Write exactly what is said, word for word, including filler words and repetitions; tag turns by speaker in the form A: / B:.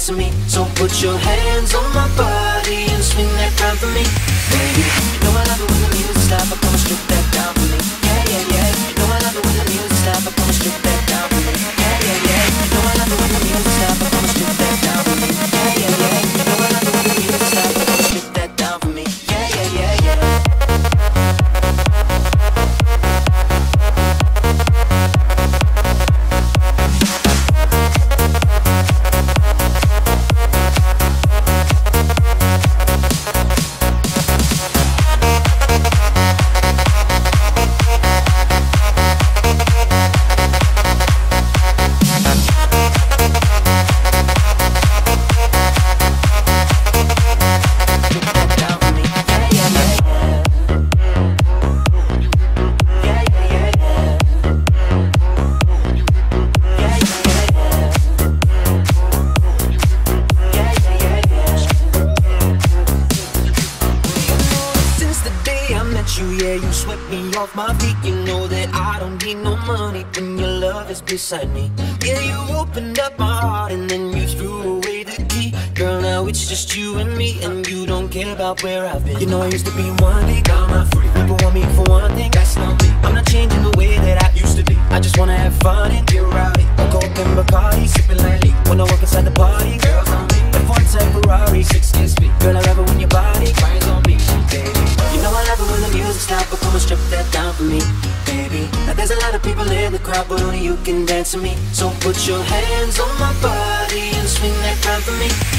A: dance with me. So put your hands on my body and swing that round for me. Baby, you know I love it when the music stops, but come and strip that down for me. Yeah, yeah, yeah. You know I love it when the music stops, but come and strip that down for me. Yeah, yeah, yeah. You know I love it when the music stops, but come and strip that down for me. Yeah, yeah, yeah. You know I love it when the music stops, but come and strip that down for me. Yeah, yeah, yeah, yeah. You, yeah, you swept me off my feet. You know that I don't need no money when your love is beside me. Yeah, you opened up my heart and then you threw away the key. Girl, now it's just you and me, and you don't care about where I've been. You know I used to be one big, I'm not free. People want me for one thing, that's not me. I'm not changing the way that I used to be. I just wanna have fun and get rowdy. I go up in Bacardi, sipping lightly. When I walk inside the party, girls on me. The Ford type Ferrari, six kiss feet. Girl, I love it when your body cries on me, baby. You know I love it when the music stops, but come and strip that down for me, baby. Now there's a lot of people in the crowd, but only you can dance with me. So put your hands on my body and swing that round for me.